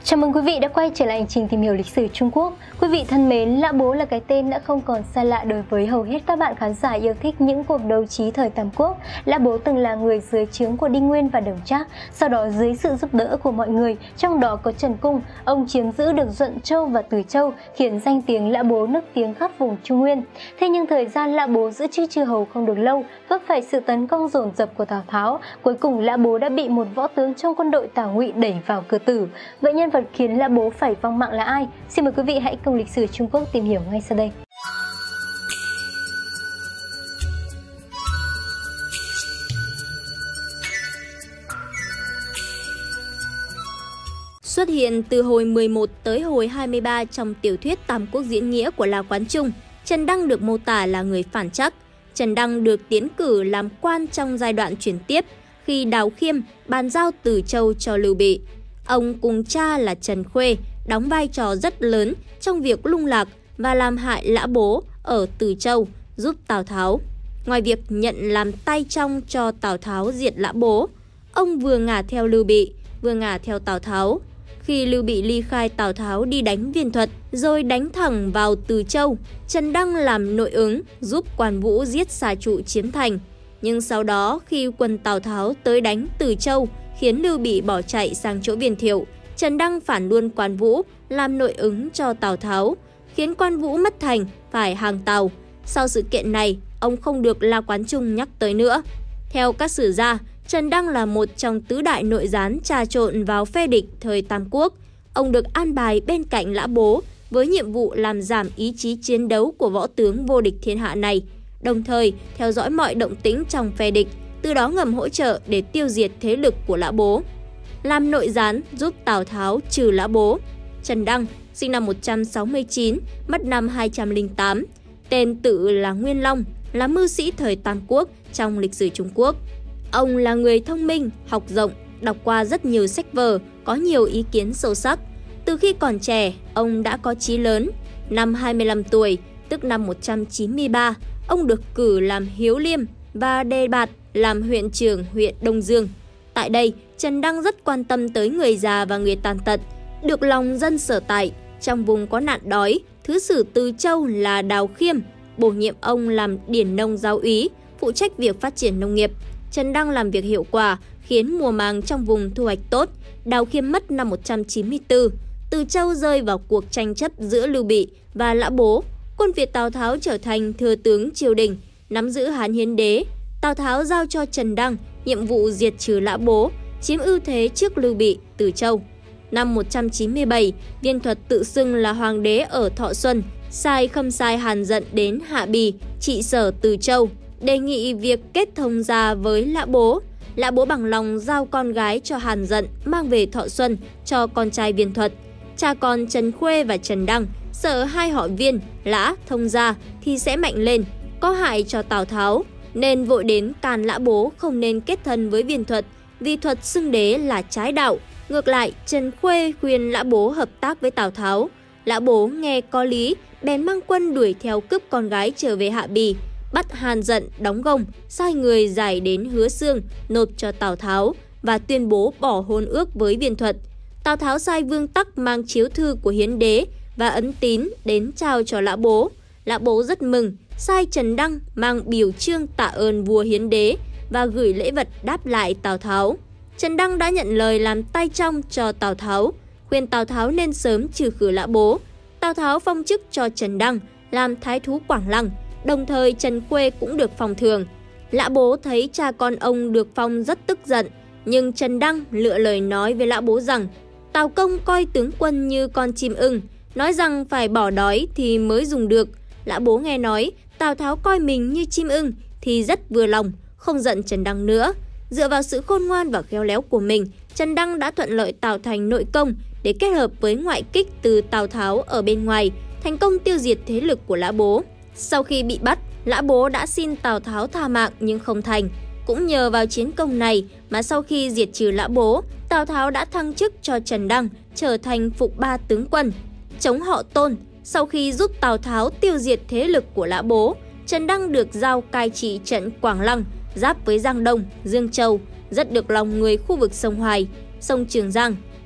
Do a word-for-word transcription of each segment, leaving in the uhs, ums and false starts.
Chào mừng quý vị đã quay trở lại hành trình tìm hiểu lịch sử Trung Quốc. Quý vị thân mến, Lã Bố là cái tên đã không còn xa lạ đối với hầu hết các bạn khán giả yêu thích những cuộc đấu trí thời Tam Quốc. Lã Bố từng là người dưới trướng của Đinh Nguyên và Đổng Trác, sau đó dưới sự giúp đỡ của mọi người, trong đó có Trần Cung, ông chiếm giữ được Duận Châu và Từ Châu, khiến danh tiếng Lã Bố nức tiếng khắp vùng Trung Nguyên. Thế nhưng thời gian Lã Bố giữ chức chư hầu không được lâu, vấp phải sự tấn công dồn dập của Tào Tháo. Cuối cùng Lã Bố đã bị một võ tướng trong quân đội Tào Ngụy đẩy vào cửa tử. Vậy nhân vật khiến Lã Bố phải vong mạng là ai? Xin mời quý vị hãy cùng lịch sử Trung Quốc tìm hiểu ngay sau đây. Xuất hiện từ hồi mười một tới hồi hai mươi ba trong tiểu thuyết Tam Quốc diễn nghĩa của La Quán Trung, Trần Đăng được mô tả là người phản trắc. Trần Đăng được tiến cử làm quan trong giai đoạn chuyển tiếp khi Đào Khiêm bàn giao Từ Châu cho Lưu Bị. Ông cùng cha là Trần Khuê đóng vai trò rất lớn trong việc lung lạc và làm hại Lã Bố ở Từ Châu, giúp Tào Tháo. Ngoài việc nhận làm tay trong cho Tào Tháo diệt Lã Bố, ông vừa ngả theo Lưu Bị, vừa ngả theo Tào Tháo. Khi Lưu Bị ly khai Tào Tháo đi đánh Viên Thuật, rồi đánh thẳng vào Từ Châu, Trần Đăng làm nội ứng giúp Quan Vũ giết xà trụ chiếm thành. Nhưng sau đó khi quân Tào Tháo tới đánh Từ Châu, khiến Lưu Bị bỏ chạy sang chỗ Viên Thiệu, Trần Đăng phản luôn Quan Vũ làm nội ứng cho Tào Tháo, khiến Quan Vũ mất thành phải hàng Tào. Sau sự kiện này, ông không được La Quán Trung nhắc tới nữa. Theo các sử gia, Trần Đăng là một trong tứ đại nội gián trà trộn vào phe địch thời Tam Quốc. Ông được an bài bên cạnh Lã Bố với nhiệm vụ làm giảm ý chí chiến đấu của võ tướng vô địch thiên hạ này, đồng thời theo dõi mọi động tĩnh trong phe địch, từ đó ngầm hỗ trợ để tiêu diệt thế lực của Lã Bố. Làm nội gián giúp Tào Tháo trừ Lã Bố. Trần Đăng sinh năm một trăm sáu mươi chín, mất năm hai trăm lẻ tám. Tên tự là Nguyên Long, là mưu sĩ thời Tam Quốc trong lịch sử Trung Quốc. Ông là người thông minh, học rộng, đọc qua rất nhiều sách vở, có nhiều ý kiến sâu sắc. Từ khi còn trẻ, ông đã có chí lớn. Năm hai mươi lăm tuổi, tức năm một trăm chín mươi ba, ông được cử làm Hiếu Liêm và đề bạt làm huyện trưởng huyện Đông Dương. Tại đây, Trần Đăng rất quan tâm tới người già và người tàn tật, được lòng dân sở tại. Trong vùng có nạn đói, thứ sử Từ Châu là Đào Khiêm bổ nhiệm ông làm điển nông giáo úy, phụ trách việc phát triển nông nghiệp. Trần Đăng làm việc hiệu quả, khiến mùa màng trong vùng thu hoạch tốt. Đào Khiêm mất năm một trăm chín mươi tư. Từ Châu rơi vào cuộc tranh chấp giữa Lưu Bị và Lã Bố. Quân Việt Tào Tháo trở thành thừa tướng triều đình, nắm giữ Hán Hiến Đế. Tào Tháo giao cho Trần Đăng nhiệm vụ diệt trừ Lã Bố, chiếm ưu thế trước Lưu Bị, Từ Châu. Năm một trăm chín mươi bảy, Viên Thuật tự xưng là hoàng đế ở Thọ Xuân, sai Khâm sai Hàn Dận đến Hạ Bì, trị sở Từ Châu, đề nghị việc kết thông gia với Lã Bố. Lã Bố bằng lòng giao con gái cho Hàn Dận mang về Thọ Xuân cho con trai Viên Thuật. Cha con Trần Khuê và Trần Đăng sợ hai họ Viên, Lã thông gia thì sẽ mạnh lên, có hại cho Tào Tháo, nên vội đến can Lã Bố không nên kết thân với Viên Thuật, vì Thuật xưng đế là trái đạo. Ngược lại, Trần Khuê khuyên Lã Bố hợp tác với Tào Tháo. Lã Bố nghe có lý, bèn mang quân đuổi theo cướp con gái trở về Hạ Bì, bắt Hàn Dận đóng gông, sai người giải đến Hứa Xương nộp cho Tào Tháo và tuyên bố bỏ hôn ước với Viên Thuật. Tào Tháo sai Vương Tắc mang chiếu thư của Hiến Đế và ấn tín đến trao cho Lã Bố. Lã Bố rất mừng, sai Trần Đăng mang biểu chương tạ ơn vua Hiến Đế và gửi lễ vật đáp lại Tào Tháo. Trần Đăng đã nhận lời làm tay trong cho Tào Tháo, khuyên Tào Tháo nên sớm trừ khử Lã Bố. Tào Tháo phong chức cho Trần Đăng làm thái thú Quảng Lăng, đồng thời Trần Khuê cũng được phong thường. Lã Bố thấy cha con ông được phong rất tức giận, nhưng Trần Đăng lựa lời nói với Lã Bố rằng Tào Công coi tướng quân như con chim ưng, nói rằng phải bỏ đói thì mới dùng được. Lã Bố nghe nói Tào Tháo coi mình như chim ưng thì rất vừa lòng, không giận Trần Đăng nữa. Dựa vào sự khôn ngoan và khéo léo của mình, Trần Đăng đã thuận lợi tạo thành nội công để kết hợp với ngoại kích từ Tào Tháo ở bên ngoài, thành công tiêu diệt thế lực của Lã Bố. Sau khi bị bắt, Lã Bố đã xin Tào Tháo tha mạng nhưng không thành. Cũng nhờ vào chiến công này mà sau khi diệt trừ Lã Bố, Tào Tháo đã thăng chức cho Trần Đăng trở thành Phục Ba tướng quân. Chống họ Tôn, sau khi giúp Tào Tháo tiêu diệt thế lực của Lã Bố, Trần Đăng được giao cai trị trận Quảng Lăng, giáp với Giang Đông, Dương Châu, rất được lòng người khu vực sông Hoài, sông Trường Giang.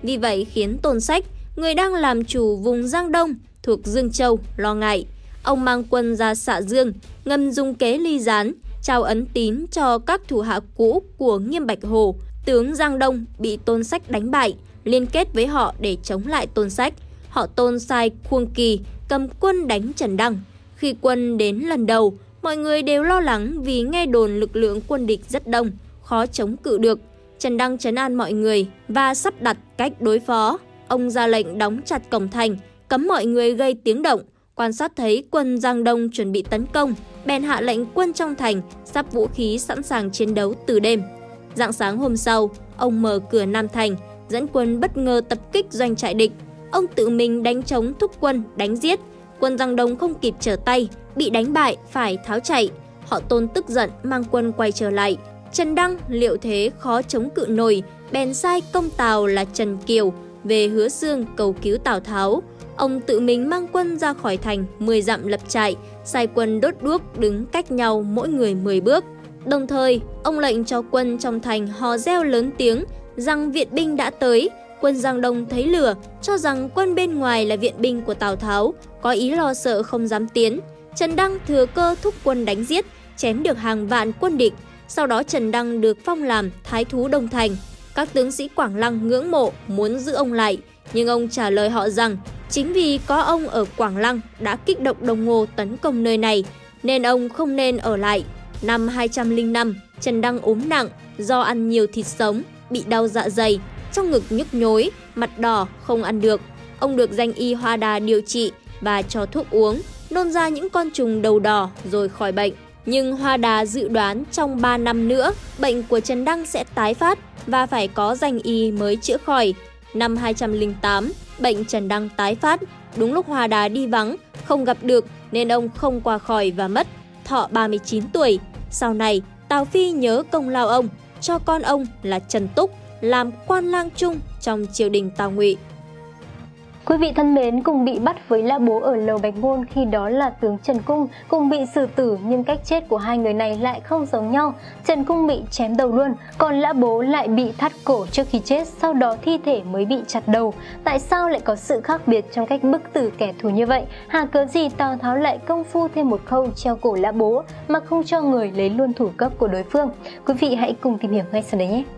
Vì vậy khiến Tôn Sách, người đang làm chủ vùng Giang Đông thuộc Dương Châu, lo ngại. Ông mang quân ra Xạ Dương, ngầm dùng kế ly gián, trao ấn tín cho các thủ hạ cũ của Nghiêm Bạch Hồ, tướng Giang Đông bị Tôn Sách đánh bại, liên kết với họ để chống lại Tôn Sách. Họ Tôn sai Khuông Kỳ cầm quân đánh Trần Đăng. Khi quân đến lần đầu, mọi người đều lo lắng vì nghe đồn lực lượng quân địch rất đông, khó chống cự được. Trần Đăng trấn an mọi người và sắp đặt cách đối phó. Ông ra lệnh đóng chặt cổng thành, cấm mọi người gây tiếng động. Quan sát thấy quân Giang Đông chuẩn bị tấn công, bèn hạ lệnh quân trong thành sắp vũ khí sẵn sàng chiến đấu từ đêm. Rạng sáng hôm sau, ông mở cửa Nam Thành, dẫn quân bất ngờ tập kích doanh trại địch. Ông tự mình đánh trống thúc quân, đánh giết. Quân Giang Đông không kịp trở tay, bị đánh bại, phải tháo chạy. Họ Tôn tức giận mang quân quay trở lại. Trần Đăng liệu thế khó chống cự nổi, bèn sai công Tào là Trần Kiều về Hứa Xương cầu cứu Tào Tháo. Ông tự mình mang quân ra khỏi thành mười dặm lập trại, sai quân đốt đuốc đứng cách nhau mỗi người mười bước. Đồng thời, ông lệnh cho quân trong thành hò reo lớn tiếng rằng viện binh đã tới. Quân Giang Đông thấy lửa, cho rằng quân bên ngoài là viện binh của Tào Tháo, có ý lo sợ không dám tiến. Trần Đăng thừa cơ thúc quân đánh giết, chém được hàng vạn quân địch. Sau đó Trần Đăng được phong làm Thái thú Đông Thành. Các tướng sĩ Quảng Lăng ngưỡng mộ muốn giữ ông lại, nhưng ông trả lời họ rằng chính vì có ông ở Quảng Lăng đã kích động Đông Ngô tấn công nơi này, nên ông không nên ở lại. Năm hai trăm lẻ năm, Trần Đăng ốm nặng do ăn nhiều thịt sống, bị đau dạ dày, trong ngực nhức nhối, mặt đỏ, không ăn được. Ông được danh y Hoa Đà điều trị và cho thuốc uống, nôn ra những con trùng đầu đỏ rồi khỏi bệnh. Nhưng Hoa Đà dự đoán trong ba năm nữa, bệnh của Trần Đăng sẽ tái phát và phải có danh y mới chữa khỏi. Năm hai trăm lẻ tám, bệnh Trần Đăng tái phát, đúng lúc Hoa Đà đi vắng, không gặp được nên ông không qua khỏi và mất, thọ ba mươi chín tuổi. Sau này, Tào Phi nhớ công lao ông, cho con ông là Trần Túc làm quan lang trung trong triều đình Tào Ngụy. Quý vị thân mến, cùng bị bắt với Lã Bố ở Lầu Bạch Môn khi đó là tướng Trần Cung, cùng bị xử tử nhưng cách chết của hai người này lại không giống nhau. Trần Cung bị chém đầu luôn, còn Lã Bố lại bị thắt cổ trước khi chết, sau đó thi thể mới bị chặt đầu. Tại sao lại có sự khác biệt trong cách bức tử kẻ thù như vậy? Hà cớ gì Tào Tháo lại công phu thêm một khâu treo cổ Lã Bố mà không cho người lấy luôn thủ cấp của đối phương? Quý vị hãy cùng tìm hiểu ngay sau đây nhé!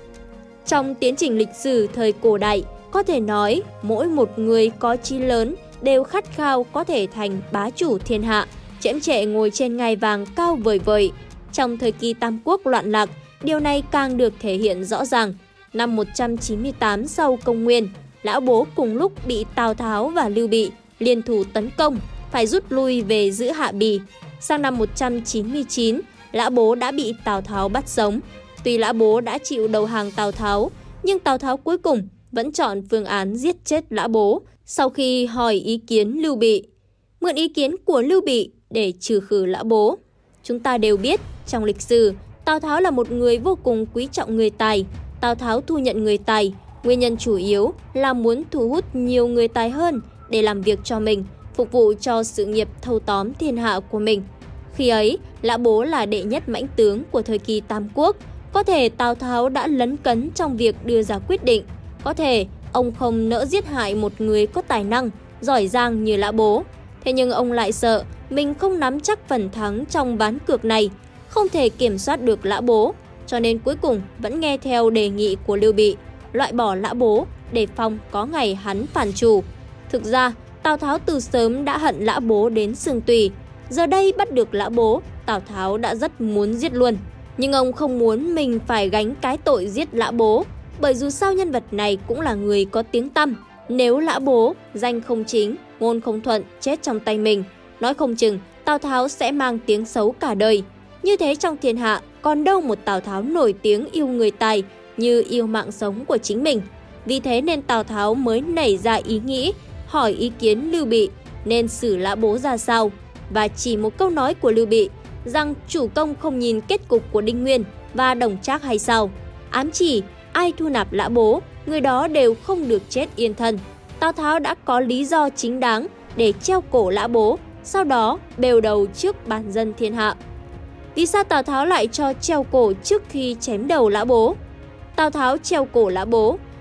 Trong tiến trình lịch sử thời cổ đại, có thể nói mỗi một người có chí lớn đều khát khao có thể thành bá chủ thiên hạ, chễm chệ ngồi trên ngai vàng cao vời vời. Trong thời kỳ Tam Quốc loạn lạc, điều này càng được thể hiện rõ ràng. Năm một trăm chín mươi tám sau công nguyên, Lã Bố cùng lúc bị Tào Tháo và Lưu Bị liên thủ tấn công, phải rút lui về giữ Hạ Bì. Sang năm một trăm chín mươi chín, Lã Bố đã bị Tào Tháo bắt sống. Tuy Lã Bố đã chịu đầu hàng Tào Tháo, nhưng Tào Tháo cuối cùng vẫn chọn phương án giết chết Lã Bố sau khi hỏi ý kiến Lưu Bị, mượn ý kiến của Lưu Bị để trừ khử Lã Bố. Chúng ta đều biết, trong lịch sử, Tào Tháo là một người vô cùng quý trọng người tài. Tào Tháo thu nhận người tài, nguyên nhân chủ yếu là muốn thu hút nhiều người tài hơn để làm việc cho mình, phục vụ cho sự nghiệp thâu tóm thiên hạ của mình. Khi ấy, Lã Bố là đệ nhất mãnh tướng của thời kỳ Tam Quốc. Có thể Tào Tháo đã lấn cấn trong việc đưa ra quyết định. Có thể ông không nỡ giết hại một người có tài năng, giỏi giang như Lã Bố. Thế nhưng ông lại sợ mình không nắm chắc phần thắng trong ván cược này, không thể kiểm soát được Lã Bố, cho nên cuối cùng vẫn nghe theo đề nghị của Lưu Bị, loại bỏ Lã Bố để phòng có ngày hắn phản chủ. Thực ra, Tào Tháo từ sớm đã hận Lã Bố đến xương tủy. Giờ đây bắt được Lã Bố, Tào Tháo đã rất muốn giết luôn. Nhưng ông không muốn mình phải gánh cái tội giết Lã Bố, bởi dù sao nhân vật này cũng là người có tiếng tăm. Nếu Lã Bố, danh không chính, ngôn không thuận, chết trong tay mình, nói không chừng Tào Tháo sẽ mang tiếng xấu cả đời. Như thế trong thiên hạ, còn đâu một Tào Tháo nổi tiếng yêu người tài như yêu mạng sống của chính mình. Vì thế nên Tào Tháo mới nảy ra ý nghĩ, hỏi ý kiến Lưu Bị nên xử Lã Bố ra sao. Và chỉ một câu nói của Lưu Bị rằng chủ công không nhìn kết cục của Đinh Nguyên và Đổng Trác hay sao, ám chỉ ai thu nạp Lã Bố, người đó đều không được chết yên thân. Tào Tháo đã có lý do chính đáng để treo cổ Lã Bố, sau đó bêu đầu trước bàn dân thiên hạ. Vì sao Tào Tháo lại cho treo cổ trước khi chém đầu Lã Bố? Tào Tháo treo cổ Lã Bố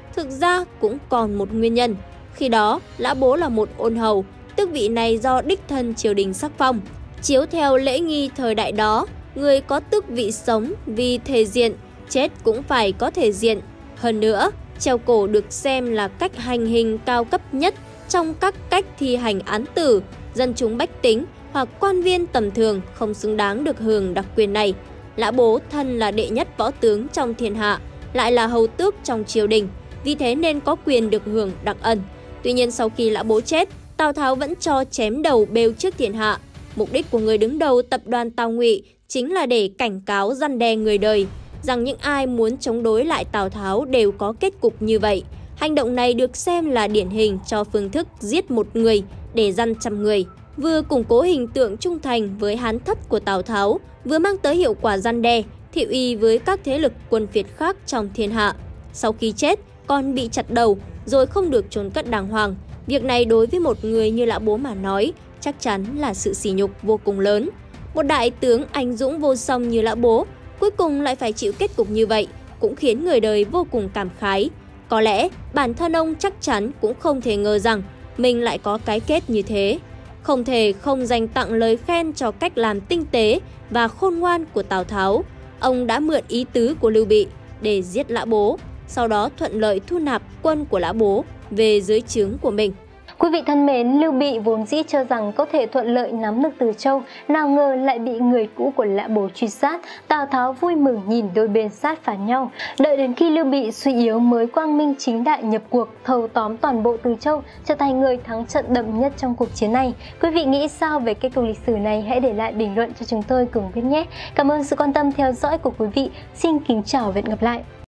Thực ra cũng còn một nguyên nhân. Khi đó, Lã Bố là một ôn hầu, tước vị này do đích thân triều đình sắc phong. Chiếu theo lễ nghi thời đại đó, người có tước vị sống vì thể diện, chết cũng phải có thể diện. Hơn nữa, treo cổ được xem là cách hành hình cao cấp nhất trong các cách thi hành án tử. Dân chúng bách tính hoặc quan viên tầm thường không xứng đáng được hưởng đặc quyền này. Lã Bố thân là đệ nhất võ tướng trong thiên hạ, lại là hầu tước trong triều đình, vì thế nên có quyền được hưởng đặc ân. Tuy nhiên sau khi Lã Bố chết, Tào Tháo vẫn cho chém đầu bêu trước thiên hạ. Mục đích của người đứng đầu tập đoàn Tào Ngụy chính là để cảnh cáo răn đe người đời, rằng những ai muốn chống đối lại Tào Tháo đều có kết cục như vậy. Hành động này được xem là điển hình cho phương thức giết một người để răn trăm người, vừa củng cố hình tượng trung thành với Hán thất của Tào Tháo, vừa mang tới hiệu quả răn đe, thị uy với các thế lực quân phiệt khác trong thiên hạ. Sau khi chết, còn bị chặt đầu, rồi không được chôn cất đàng hoàng. Việc này đối với một người như Lã Bố mà nói, chắc chắn là sự sỉ nhục vô cùng lớn. Một đại tướng anh dũng vô song như Lã Bố, cuối cùng lại phải chịu kết cục như vậy, cũng khiến người đời vô cùng cảm khái. Có lẽ bản thân ông chắc chắn cũng không thể ngờ rằng mình lại có cái kết như thế. Không thể không dành tặng lời khen cho cách làm tinh tế và khôn ngoan của Tào Tháo. Ông đã mượn ý tứ của Lưu Bị để giết Lã Bố, sau đó thuận lợi thu nạp quân của Lã Bố về dưới trướng của mình. Quý vị thân mến, Lưu Bị vốn dĩ cho rằng có thể thuận lợi nắm được Từ Châu, nào ngờ lại bị người cũ của Lã Bố truy sát. Tào Tháo vui mừng nhìn đôi bên sát phạt nhau. Đợi đến khi Lưu Bị suy yếu mới quang minh chính đại nhập cuộc, thâu tóm toàn bộ Từ Châu, trở thành người thắng trận đậm nhất trong cuộc chiến này. Quý vị nghĩ sao về kết cục lịch sử này? Hãy để lại bình luận cho chúng tôi cùng biết nhé. Cảm ơn sự quan tâm theo dõi của quý vị. Xin kính chào và hẹn gặp lại.